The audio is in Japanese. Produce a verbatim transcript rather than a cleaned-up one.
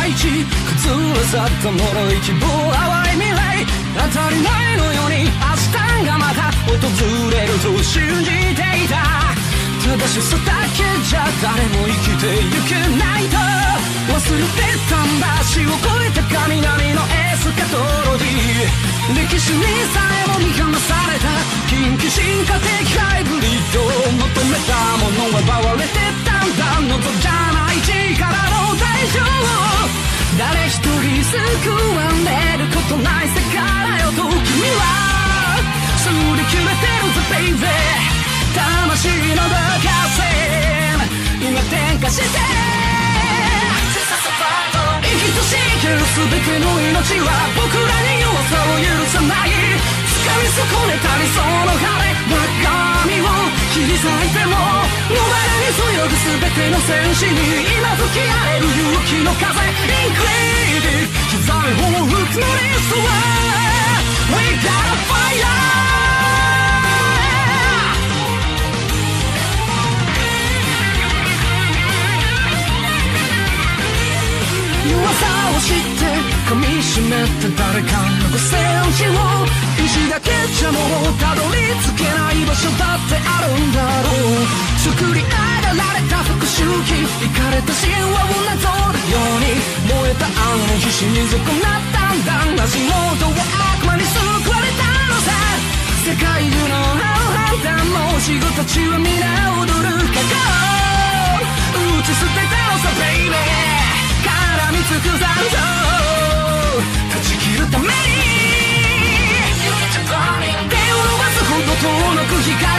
大地崩れ去った脆い希望淡い未来当たり前のように明日がまた訪れると信じていた正しさだけじゃ誰も生きてゆけないと忘れてたんだ死を越えた神々のエスカトロジー歴史にさえも見放された近畿進化的ハイブリッド求めたものは奪われてたんだ望じゃない力の代償誰一人救われることない世界だよと君はすり切れてるぜベイベー魂のバカ線今転化して生きとし生ける全ての命は僕らに弱さを許さない掴み損ねた理想の羽中身を切り裂いても野原にそよぐ全ての戦士に今吹き荒れる勇気の風インクレイディ刻み報復のリストは We got a fire噂を知って噛みしめて誰かのご戦士を石だけじゃもうたどり着けない場所だってあるんだろう作り上げられた復讐機イかれた神話をなぞるように燃えたあの火死に損なったんだ足元は悪魔に救われたのさ世界中のハンターも死後たちは皆踊るかご打ち捨てたのさベイベー絡みつく残像断ち切るために手を伸ばすほど遠のく光